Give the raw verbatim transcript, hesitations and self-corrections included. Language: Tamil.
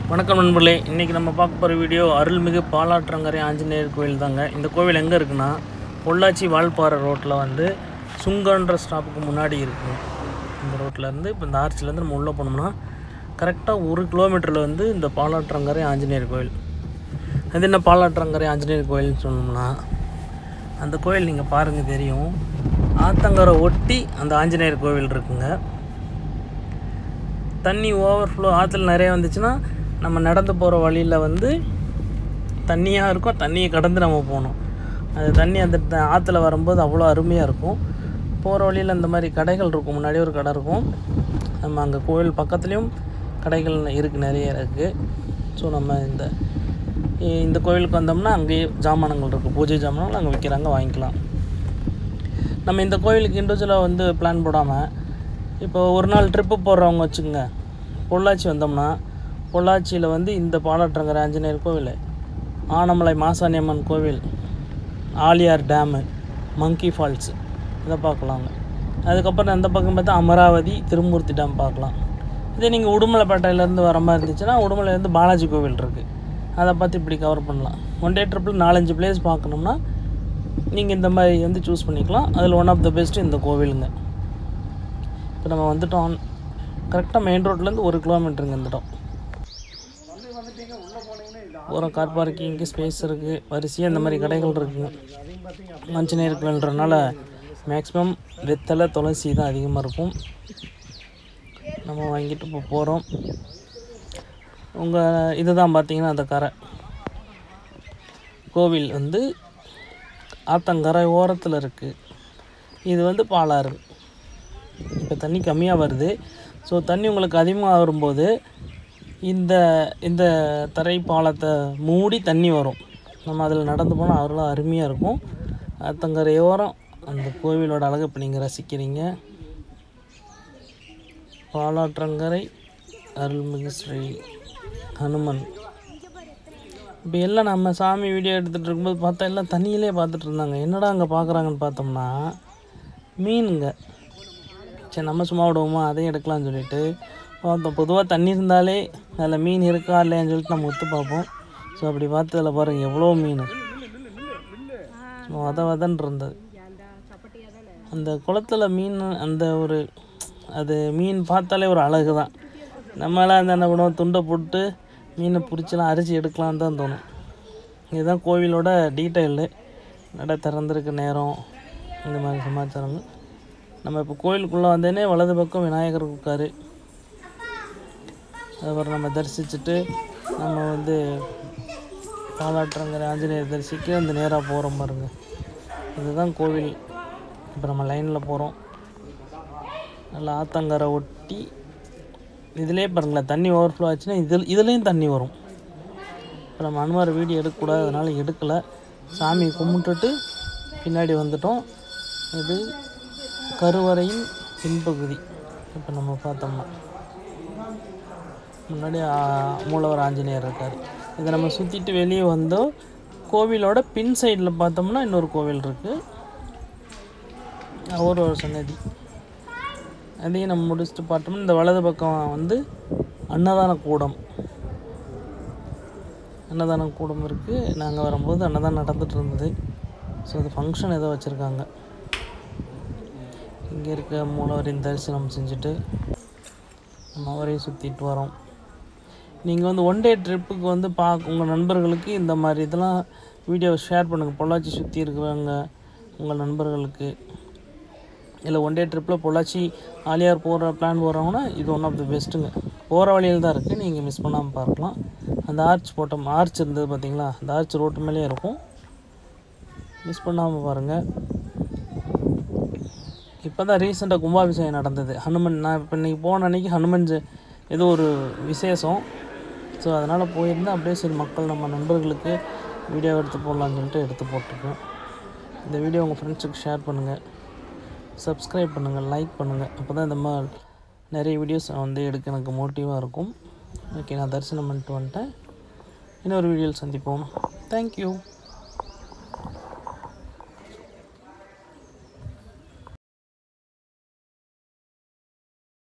வணக்கம் நண்பர்களே, இன்றைக்கி நம்ம பார்க்க போகிற வீடியோ அருள்மிகு பாலாற்றங்கரை ஆஞ்சநேயர் கோவில் தாங்க. இந்த கோவில் எங்கே இருக்குன்னா, பொள்ளாச்சி வால்பாறை ரோட்டில் வந்து சுங்கன்ற ஸ்டாப்புக்கு முன்னாடி இருக்குங்க. இந்த ரோட்டிலேருந்து இப்போ இந்த ஆர்ச்சிலேருந்து நம்ம உள்ளே போனோம்னா கரெக்டாக ஒரு கிலோமீட்டரில் வந்து இந்த பாலாற்றங்கரை ஆஞ்சநேயர் கோவில். அது என்ன பாலாற்றங்கரை ஆஞ்சநேயர் கோவில்னு சொன்னோம்னா, அந்த கோவில் நீங்கள் பாருங்கள் தெரியும், ஆத்தங்கரை ஒட்டி அந்த ஆஞ்சநேயர் கோவில் இருக்குங்க. தண்ணி ஓவர்ஃப்ளோ ஆற்றுல நிறைய வந்துச்சுன்னா நம்ம நடந்து போகிற வழியில் வந்து தண்ணியாக இருக்கும், தண்ணியை கடந்து நம்ம போகணும். அது தண்ணி அந்த ஆற்றுல வரும்போது அவ்வளோ அருமையாக இருக்கும். போகிற வழியில் இந்த மாதிரி கடைகள் இருக்கும், முன்னாடி ஒரு கடை இருக்கும். நம்ம அங்கே கோவில் பக்கத்துலேயும் கடைகள் இருக்குது, நிறைய இருக்குது. ஸோ நம்ம இந்த இந்த கோவிலுக்கு வந்தோம்னா அங்கேயே ஜாமானங்கள் இருக்குது, பூஜை ஜாமான்கள் அங்கே விற்கிறாங்க, வாங்கிக்கலாம். நம்ம இந்த கோவிலுக்கு இண்டிவிஜுவலாக வந்து பிளான் போடாமல் இப்போ ஒரு நாள் ட்ரிப்பு போடுறவங்க வச்சுக்கோங்க, பொள்ளாச்சி வந்தோம்னா பொள்ளாச்சியில் வந்து இந்த பாலாற்றங்கரை ஆஞ்சநேயர் கோவில், ஆனமலை மாசாணியம்மன் கோவில், ஆலியார் டேமு, மங்கி ஃபால்ஸு இதை பார்க்கலாங்க. அதுக்கப்புறம் அந்த பக்கம் பார்த்தா அமராவதி, திருமூர்த்தி டேம் பார்க்கலாம். இதே நீங்கள் உடுமலைப்பேட்டையிலேருந்து வர மாதிரி இருந்துச்சுன்னா உடுமலையிலேருந்து பாலாஜி கோவில் இருக்குது, அதை பார்த்து இப்படி கவர் பண்ணலாம். ஒன் டே ட்ரிப்பில் நாலஞ்சு பிளேஸ் பார்க்கணும்னா நீங்கள் இந்த மாதிரி வந்து சூஸ் பண்ணிக்கலாம். அதில் ஒன் ஆஃப் த பெஸ்ட்டு இந்த கோவிலுங்க. இப்போ நம்ம வந்துட்டோம், கரெக்டாக மெயின் ரோட்லேருந்து ஒரு கிலோமீட்டருங்க வந்துட்டோம். ஒரு கார் பார்க்கிங்க்கு ஸ்பேஸ் இருக்குது, வரிசையாக இந்த மாதிரி கடைகள் இருக்குங்க. ஆஞ்சநேயர் கோவில்ன்றனால மேக்ஸிமம் வெத்தலை துளசி தான் அதிகமாக இருக்கும். நம்ம வாங்கிட்டு இப்போ போகிறோம். உங்கள் இது தான் பார்த்தீங்கன்னா அந்த கரை கோவில் வந்து ஆத்தங்கரை ஓரத்தில் இருக்குது. இது வந்து பாலாறு. இப்போ தண்ணி கம்மியாக வருது. ஸோ தண்ணி உங்களுக்கு அதிகமாக வரும்போது இந்த இந்த தரை பாலத்தை மூடி தண்ணி வரும். நம்ம அதில் நடந்து போனால் அவ்வளோ அருமையாக இருக்கும். ஆத்தங்கரையோரம் அந்த கோவிலோட அழகை இப்போ நீங்கள் ரசிக்கிறீங்க. பாலாற்றங்கரை அருள்மிகு ஸ்ரீ ஹனுமன். இப்போ எல்லாம் நம்ம சாமி வீடியோ எடுத்துகிட்டு இருக்கும்போது பார்த்தா எல்லாம் தண்ணியிலே பார்த்துட்டு இருந்தாங்க. என்னடா அங்கே பார்க்குறாங்கன்னு பார்த்தோம்னா மீனுங்க. சரி நம்ம சும்மா விடுவோமா, அதையும் எடுக்கலாம்னு சொல்லிட்டு பார்த்தோம். பொதுவாக தண்ணி இருந்தாலே அதில் மீன் இருக்கா இல்லையான்னு சொல்லிட்டு நம்ம ஒத்து பார்ப்போம். ஸோ அப்படி பார்த்து அதில் பாருங்கள் எவ்வளோ மீன் வத வதன்னு இருந்தது. அந்த குளத்தில் மீன் அந்த ஒரு அது மீன் பார்த்தாலே ஒரு அழகு தான். நம்மளாம் அந்த என்ன பண்ணுவோம், துண்டை போட்டு மீனை பிடிச்சலாம் அரிசி எடுக்கலான்னு தான் தோணும். இதுதான் கோவிலோட டீட்டெயிலு. நட திறந்திருக்க நேரம், இந்த மாதிரி சமாச்சாரங்கள். நம்ம இப்போ கோயிலுக்குள்ளே வந்தேனே வலது பக்கம் விநாயகர் இருக்கார். அதுக்கப்புறம் நம்ம தரிசிச்சுட்டு நம்ம வந்து பாலாற்றங்கரை ஆஞ்சநேயர் தரிசிக்க அந்த நேராக போகிறோம் பாருங்க. இதுதான் கோவில். இப்போ நம்ம லைனில் போகிறோம். நல்லா ஆத்தங்கரை ஒட்டி இதிலே பாருங்களேன், தண்ணி ஓவர்ஃப்ளோ ஆச்சுன்னா இதில் இதுலேயும் தண்ணி வரும். இப்போ நம்ம அனுமார் வீடியோ எடுக்கக்கூடாது, அதனால் எடுக்கலை. சாமி கும்பிட்டுட்டு பின்னாடி வந்துட்டோம். இது கருவறையின் பின்பகுதி. இப்போ நம்ம பார்த்தோம்னா முன்னாடி மூலவர் ஆஞ்சநேயர் இருக்கார். இதை நம்ம சுற்றிட்டு வெளியே வந்தோம். கோவிலோட பின் சைடில் பார்த்தோம்னா இன்னொரு கோவில் இருக்குது, ஒரு ஒரு சன்னதி. அதையும் நம்ம முடிச்சுட்டு பார்த்தோம்னா இந்த வலது பக்கம் வந்து அன்னதான கூடம் அன்னதான கூடம் இருக்குது. நாங்கள் வரும்போது அன்னதானம் நடந்துகிட்டு இருந்தது. ஸோ அது ஃபங்க்ஷன் ஏதோ வச்சுருக்காங்க. இங்கே இருக்க மூலவரின் தரிசனம் செஞ்சுட்டு நம்ம அவரையும் சுற்றிட்டு வரோம். நீங்கள் வந்து ஒன் டே ட்ரிப்புக்கு வந்து பா உங்கள் நண்பர்களுக்கு இந்த மாதிரி இதெல்லாம் வீடியோ ஷேர் பண்ணுங்கள். பொள்ளாச்சி சுற்றி இருக்கிறவங்க உங்கள் நண்பர்களுக்கு, இல்லை ஒன் டே ட்ரிப்பில் பொள்ளாச்சி ஆலியார் போகிற பிளான் போடுறவங்கன்னா இது ஒன் ஆஃப் தி பெஸ்ட்டுங்க. போகிற வழியில் தான் இருக்குது, நீங்கள் மிஸ் பண்ணாமல் பார்க்கலாம். அந்த ஆர்ச் போட்டோம், ஆர்ச் இருந்தது பார்த்தீங்களா, அந்த ஆர்ச் ரோட்டு மேலேயே இருக்கும், மிஸ் பண்ணாமல் பாருங்கள். இப்போ தான் ரீசெண்டாக கும்பாபிஷேகம் நடந்தது. ஹனுமன், நான் இப்போ இன்றைக்கி போன அன்றைக்கி ஹனுமன் ஏதோ ஒரு விசேஷம். ஸோ அதனால் போயிருந்தேன். அப்படியே சரி மக்கள் நம்ம நண்பர்களுக்கு வீடியோ எடுத்து போடலான்னு சொல்லிட்டு எடுத்து போட்டிருக்கேன். இந்த வீடியோ உங்கள் ஃப்ரெண்ட்ஸுக்கு ஷேர் பண்ணுங்கள், சப்ஸ்கிரைப் பண்ணுங்கள், லைக் பண்ணுங்கள். அப்போ தான் இந்த மாதிரி நிறைய வீடியோஸ் வந்து எடுக்க எனக்கு மோட்டிவாக இருக்கும். ஓகே, நான் தரிசனம் பண்ணிட்டு வந்துட்டேன். இன்னொரு வீடியோவில் சந்திப்போம். தேங்க்யூ.